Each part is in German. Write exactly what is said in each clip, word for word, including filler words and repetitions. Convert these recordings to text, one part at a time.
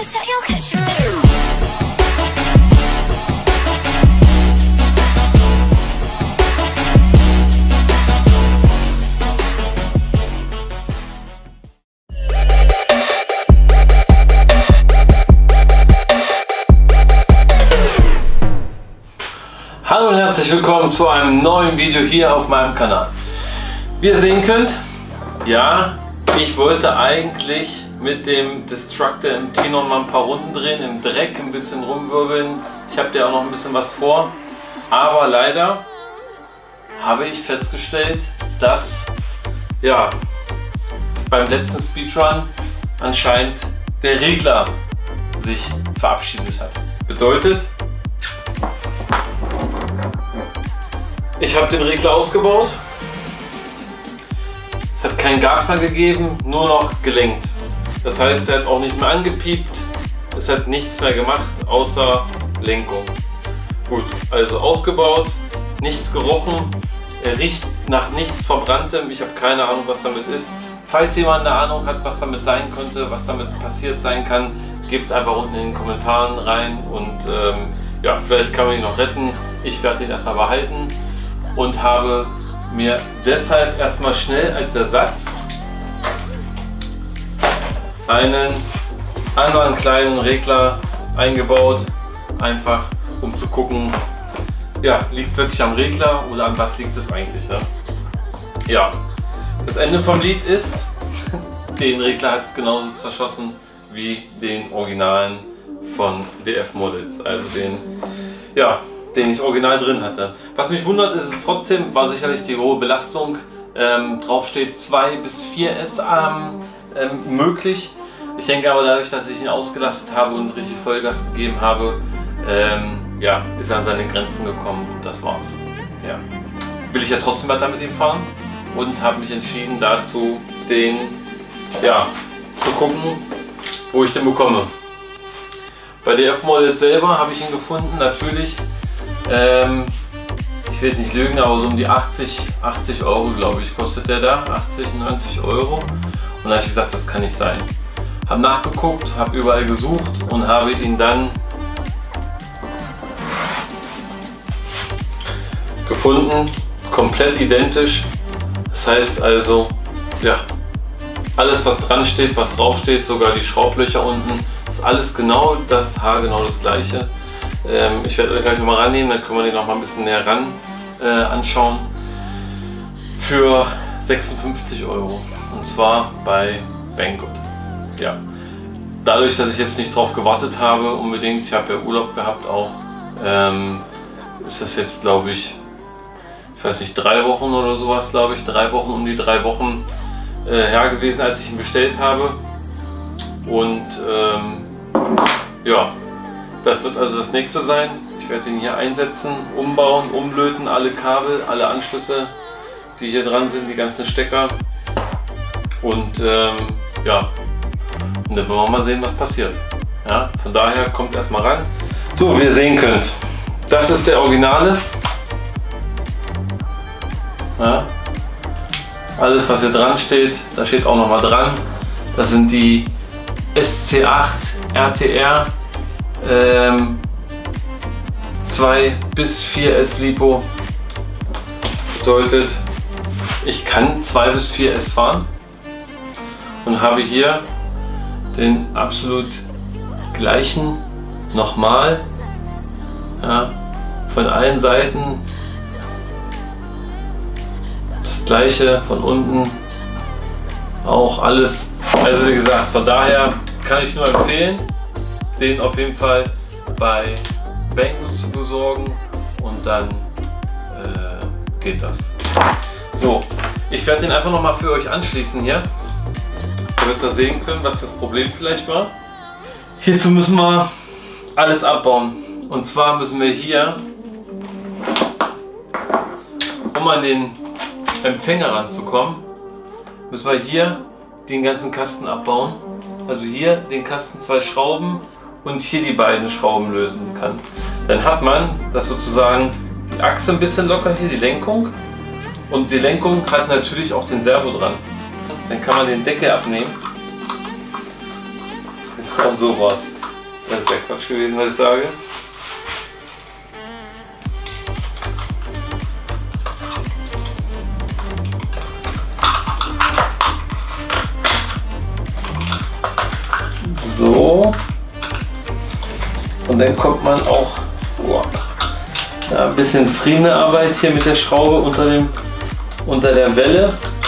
Hallo und herzlich willkommen zu einem neuen Video hier auf meinem Kanal. Wie ihr sehen könnt, ja, ich wollte eigentlich mit dem Destructor M T noch mal ein paar Runden drehen, im Dreck ein bisschen rumwirbeln. Ich habe da auch noch ein bisschen was vor, aber leider habe ich festgestellt, dass ja, beim letzten Speedrun anscheinend der Regler sich verabschiedet hat. Bedeutet, ich habe den Regler ausgebaut, es hat kein Gas mehr gegeben, nur noch gelenkt. Das heißt, er hat auch nicht mehr angepiept, es hat nichts mehr gemacht, außer Lenkung. Gut, also ausgebaut, nichts gerochen, er riecht nach nichts Verbranntem, ich habe keine Ahnung, was damit ist. Falls jemand eine Ahnung hat, was damit sein könnte, was damit passiert sein kann, gebt es einfach unten in den Kommentaren rein und ähm, ja, vielleicht kann man ihn noch retten. Ich werde ihn erstmal behalten. Und habe mir deshalb erstmal schnell als Ersatz einen anderen kleinen Regler eingebaut, einfach um zu gucken, ja, liegt es wirklich am Regler oder an was liegt es eigentlich, ne? Ja, das Ende vom Lied ist, den Regler hat es genauso zerschossen wie den Originalen von D F Models, also den, ja, den ich original drin hatte. Was mich wundert, ist es trotzdem, war sicherlich die hohe Belastung. Ähm, drauf steht zwei bis vier S ähm, ähm, möglich. Ich denke aber dadurch, dass ich ihn ausgelastet habe und richtig Vollgas gegeben habe, ähm, ja, ist er an seine Grenzen gekommen und das war's. Ja. Will ich ja trotzdem weiter mit ihm fahren und habe mich entschieden dazu, den, ja, zu gucken, wo ich den bekomme. Bei D F Models selber habe ich ihn gefunden, natürlich. Ähm, ich will jetzt nicht lügen, aber so um die achtzig Euro, glaube ich, kostet der da. achtzig, neunzig Euro. Und da habe ich gesagt, das kann nicht sein. Habe nachgeguckt, habe überall gesucht und habe ihn dann gefunden. Komplett identisch. Das heißt also, ja, alles was dran steht, was drauf steht, sogar die Schraublöcher unten, ist alles genau das, haargenau das gleiche. Ähm, ich werde euch gleich nochmal rannehmen, dann können wir den noch mal ein bisschen näher ran äh, anschauen. Für sechsundfünfzig Euro. Und zwar bei Banggood. Ja. Dadurch, dass ich jetzt nicht drauf gewartet habe, unbedingt, ich habe ja Urlaub gehabt auch, ähm, ist das jetzt, glaube ich, ich weiß nicht, drei Wochen oder sowas, glaube ich, drei Wochen, um die drei Wochen äh, her gewesen, als ich ihn bestellt habe. Und ähm, ja. Das wird also das nächste sein. Ich werde ihn hier einsetzen, umbauen, umlöten, alle Kabel, alle Anschlüsse, die hier dran sind, die ganzen Stecker. Und ähm, ja, und dann wollen wir mal sehen, was passiert. Ja, von daher kommt erstmal ran. So, wie ihr sehen könnt, das ist der Originale. Ja, alles, was hier dran steht, da steht auch noch mal dran. Das sind die S C acht R T R. Ähm, zwei bis vier S Lipo bedeutet, ich kann zwei bis vier S fahren und habe hier den absolut gleichen nochmal, ja, von allen Seiten das gleiche, von unten auch alles. Also wie gesagt, von daher kann ich nur empfehlen, den auf jeden Fall bei Banggood zu besorgen und dann äh, geht das. So, ich werde den einfach noch mal für euch anschließen hier, damit wir sehen können, was das Problem vielleicht war. Hierzu müssen wir alles abbauen und zwar müssen wir hier, um an den Empfänger ranzukommen, müssen wir hier den ganzen Kasten abbauen. Also hier den Kasten, zwei Schrauben und hier die beiden Schrauben lösen kann. Dann hat man das sozusagen die Achse ein bisschen locker, hier die Lenkung, und die Lenkung hat natürlich auch den Servo dran. Dann kann man den Deckel abnehmen. Genau sowas. Das ist ja Quatsch gewesen, was ich sage. So. Und dann kommt man auch wow, ja, ein bisschen Friemenarbeit hier mit der Schraube unter, dem, unter der Welle.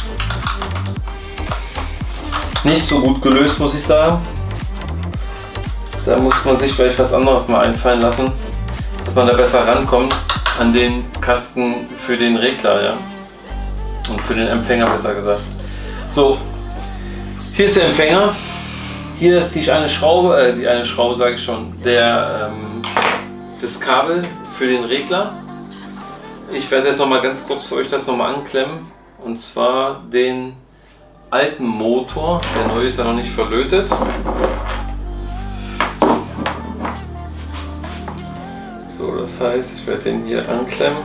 Nicht so gut gelöst, muss ich sagen. Da muss man sich vielleicht was anderes mal einfallen lassen, dass man da besser rankommt an den Kasten für den Regler, ja. Und für den Empfänger besser gesagt. So, hier ist der Empfänger. Hier ist die eine Schraube, äh, die eine Schraube sage ich schon, der, ähm, das Kabel für den Regler. Ich werde jetzt noch mal ganz kurz für euch das noch mal anklemmen. Und zwar den alten Motor, der neue ist ja noch nicht verlötet. So, das heißt, ich werde den hier anklemmen.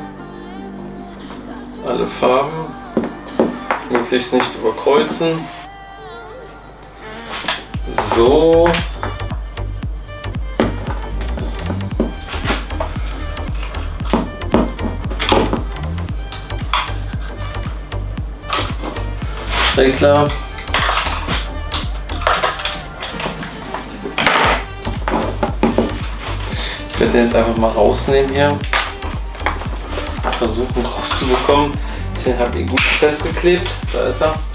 Alle Farben. Möglichst nicht überkreuzen. So. Regler. Ich werde den jetzt einfach mal rausnehmen hier. Versuchen rauszubekommen. Den habe ich gut festgeklebt. Da ist er.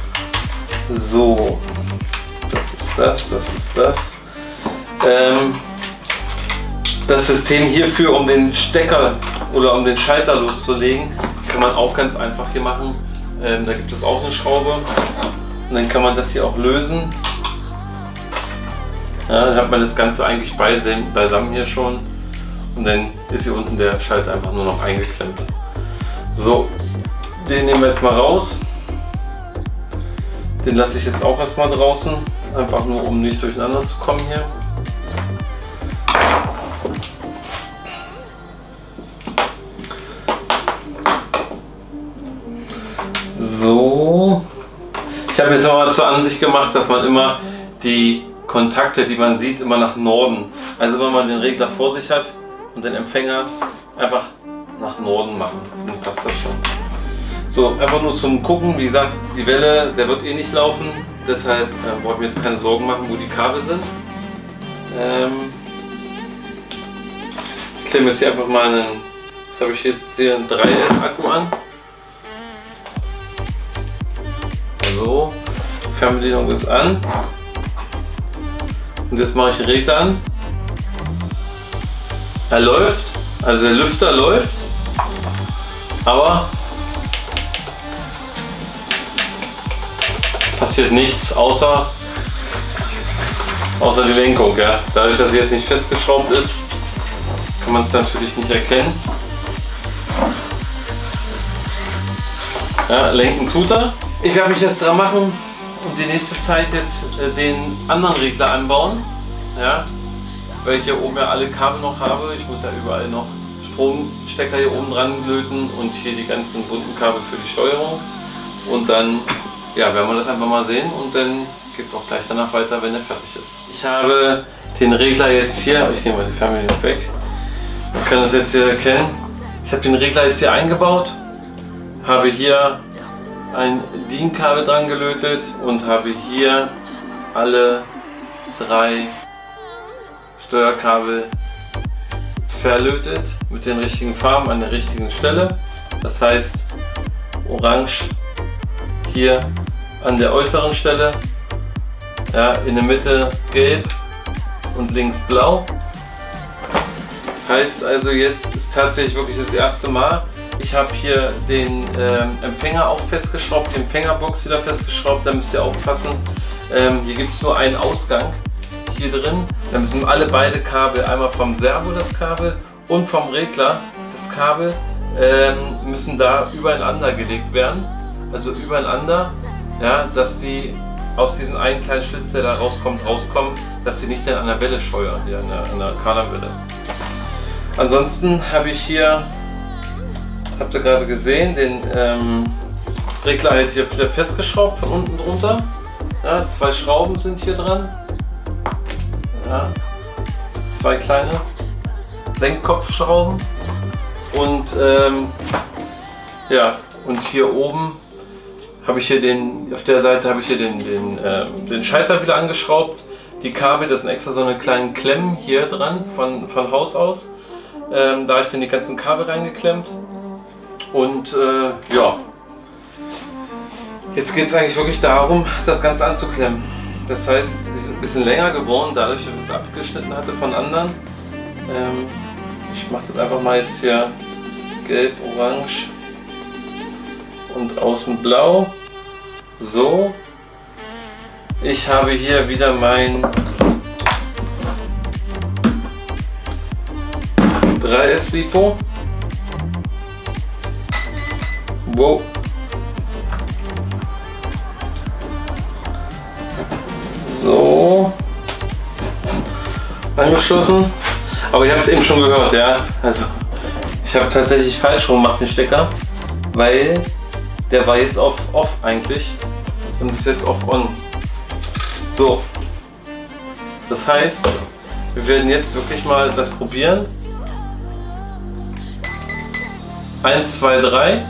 So. Das ist das, das ist das. Ähm, das System hierfür, um den Stecker oder um den Schalter loszulegen, kann man auch ganz einfach hier machen. Ähm, da gibt es auch eine Schraube und dann kann man das hier auch lösen. Ja, dann hat man das Ganze eigentlich beisammen hier schon und dann ist hier unten der Schalter einfach nur noch eingeklemmt. So, den nehmen wir jetzt mal raus. Den lasse ich jetzt auch erstmal draußen, einfach nur um nicht durcheinander zu kommen hier. So, ich habe jetzt nochmal zur Ansicht gemacht, dass man immer die Kontakte, die man sieht, immer nach Norden, also wenn man den Regler vor sich hat und den Empfänger, einfach nach Norden machen, dann passt das schon. So, einfach nur zum Gucken, wie gesagt, die Welle, der wird eh nicht laufen, deshalb äh, brauche ich mir jetzt keine Sorgen machen, wo die Kabel sind. Ähm, ich klemme jetzt hier einfach mal einen, was habe ich jetzt hier, einen drei S Akku an. So, Fernbedienung ist an. Und jetzt mache ich den Regler an. Er läuft, also der Lüfter läuft, aber passiert nichts außer, außer die Lenkung. Ja. Dadurch, dass sie jetzt nicht festgeschraubt ist, kann man es natürlich nicht erkennen. Ja, lenken tut er. Ich werde mich jetzt dran machen und die nächste Zeit jetzt äh, den anderen Regler anbauen. Ja, weil ich hier oben ja alle Kabel noch habe. Ich muss ja überall noch Stromstecker hier oben dran löten und hier die ganzen bunten Kabel für die Steuerung. Und dann ja, werden wir das einfach mal sehen und dann geht es auch gleich danach weiter, wenn er fertig ist. Ich habe den Regler jetzt hier, ich nehme mal die Fernbedienung weg, man kann das jetzt hier erkennen. Ich habe den Regler jetzt hier eingebaut, habe hier ein D I N-Kabel dran gelötet und habe hier alle drei Steuerkabel verlötet mit den richtigen Farben an der richtigen Stelle. Das heißt, orange hier an der äußeren Stelle, ja, in der Mitte gelb und links blau. Heißt also, jetzt ist tatsächlich wirklich das erste Mal. Ich habe hier den ähm, Empfänger auch festgeschraubt, die Empfängerbox wieder festgeschraubt, da müsst ihr aufpassen. Ähm, hier gibt es nur einen Ausgang hier drin. Da müssen alle beide Kabel, einmal vom Servo das Kabel und vom Regler das Kabel, ähm, müssen da übereinander gelegt werden. Also übereinander, ja, dass die aus diesem einen kleinen Schlitz, der da rauskommt, rauskommen, dass sie nicht dann an der Welle scheuern, hier an der, an der Kardanwelle. Ansonsten habe ich hier, habt ihr gerade gesehen, den ähm, Regler halt hier wieder festgeschraubt von unten drunter. Ja, zwei Schrauben sind hier dran. Ja, zwei kleine Senkkopfschrauben und ähm, ja, und hier oben habe ich hier den, auf der Seite habe ich hier den, den, ähm, den Schalter wieder angeschraubt. Die Kabel, das sind extra so eine kleinen Klemmen hier dran von, von Haus aus. Ähm, da habe ich dann die ganzen Kabel reingeklemmt. Und äh, ja, jetzt geht es eigentlich wirklich darum, das Ganze anzuklemmen. Das heißt, es ist ein bisschen länger geworden, dadurch, dass ich es abgeschnitten hatte von anderen. Ähm, ich mache das einfach mal jetzt hier gelb, orange und außen blau. So. Ich habe hier wieder mein drei S Lipo. Wow. So. Angeschlossen. Aber ihr habt es eben schon gehört, ja. Also ich habe tatsächlich falsch rum gemacht den Stecker, weil der war jetzt auf Off eigentlich und ist jetzt auf On. So. Das heißt, wir werden jetzt wirklich mal das probieren. eins, zwei, drei.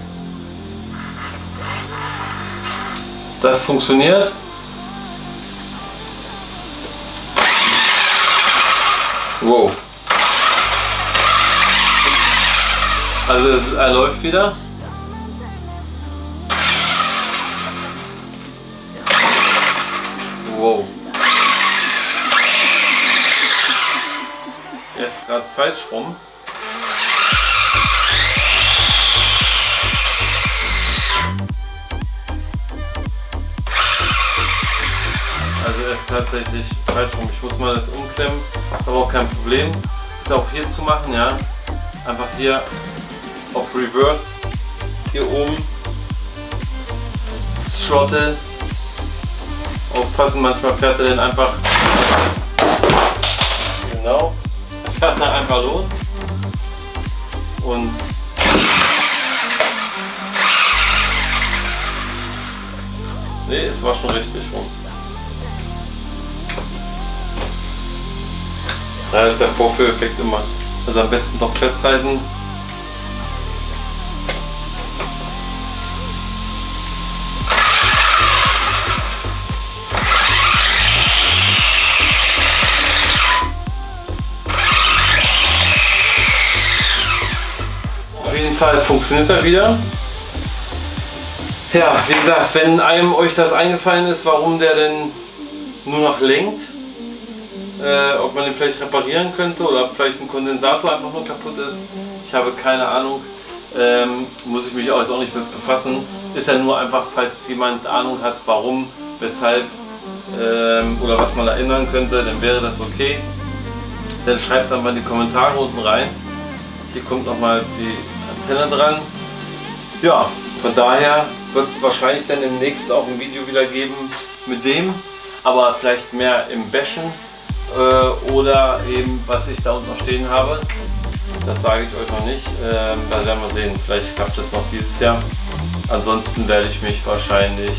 Das funktioniert. Wow. Also es, er läuft wieder. Wow. Er ist gerade falsch rum. Also er ist tatsächlich falsch rum. Ich muss mal das umklemmen. Ist aber auch kein Problem. Ist auch hier zu machen, ja. Einfach hier auf Reverse. Hier oben. Throttle. Aufpassen, manchmal fährt er dann einfach. Genau. Er fährt dann einfach los. Und nee, es war schon richtig rum. Ja, das ist der Vorführeffekt immer. Also am besten noch festhalten. Auf jeden Fall funktioniert er wieder. Ja, wie gesagt, wenn einem euch das eingefallen ist, warum der denn nur noch lenkt, Äh, ob man den vielleicht reparieren könnte oder ob vielleicht ein Kondensator einfach nur kaputt ist. Ich habe keine Ahnung. Ähm, muss ich mich auch, jetzt auch nicht mit befassen. Ist ja nur einfach, falls jemand Ahnung hat, warum, weshalb ähm, oder was man da ändern könnte, dann wäre das okay. Dann schreibt es einfach in die Kommentare unten rein. Hier kommt nochmal die Antenne dran. Ja, von daher wird es wahrscheinlich dann demnächst auch ein Video wieder geben mit dem, aber vielleicht mehr im Bashen. Oder eben was ich da unten noch stehen habe, das sage ich euch noch nicht, ähm, da werden wir sehen, vielleicht klappt das noch dieses Jahr. Ansonsten werde ich mich wahrscheinlich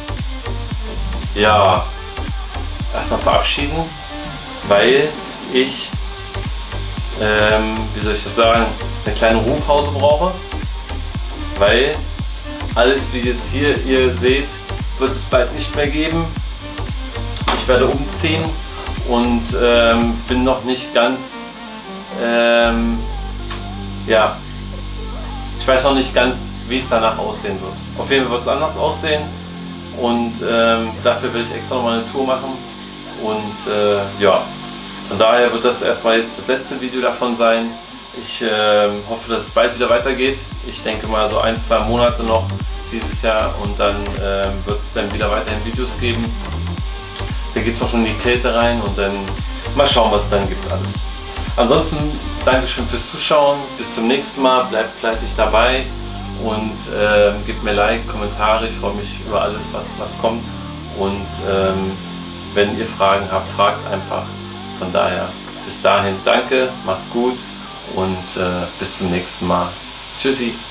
ja erstmal verabschieden, weil ich ähm, wie soll ich das sagen, eine kleine Ruhepause brauche, weil alles wie jetzt hier ihr seht, wird es bald nicht mehr geben. Ich werde umziehen und ähm, bin noch nicht ganz, ähm, ja, ich weiß noch nicht ganz, wie es danach aussehen wird. Auf jeden Fall wird es anders aussehen und ähm, dafür will ich extra noch mal eine Tour machen und äh, ja, von daher wird das erstmal jetzt das letzte Video davon sein. Ich äh, hoffe, dass es bald wieder weitergeht. Ich denke mal so ein, zwei Monate noch dieses Jahr und dann äh, wird es dann wieder weiterhin Videos geben. Da geht es auch schon in die Kälte rein und dann mal schauen, was es dann gibt alles. Ansonsten Dankeschön fürs Zuschauen, bis zum nächsten Mal, bleibt fleißig dabei und äh, gebt mir Like, Kommentare, ich freue mich über alles, was, was kommt und ähm, wenn ihr Fragen habt, fragt einfach. Von daher bis dahin danke, macht's gut und äh, bis zum nächsten Mal. Tschüssi!